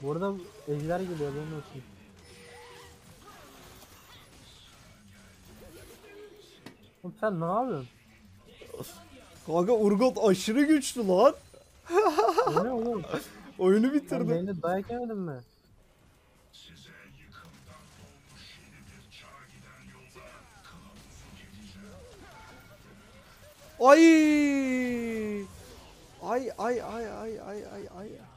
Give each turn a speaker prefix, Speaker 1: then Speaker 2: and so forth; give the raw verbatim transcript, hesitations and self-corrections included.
Speaker 1: Bu arada ejder geliyor, haberin olsun. Oğlum sen ne yapıyorsun?
Speaker 2: Kanka Urgot aşırı güçlü lan.
Speaker 1: O ne oğlum?
Speaker 2: Oyunu
Speaker 1: Sen
Speaker 2: bitirdi.
Speaker 1: beni dayak yemedin mi?
Speaker 2: Ay! Ay ay ay ay ay ay ay.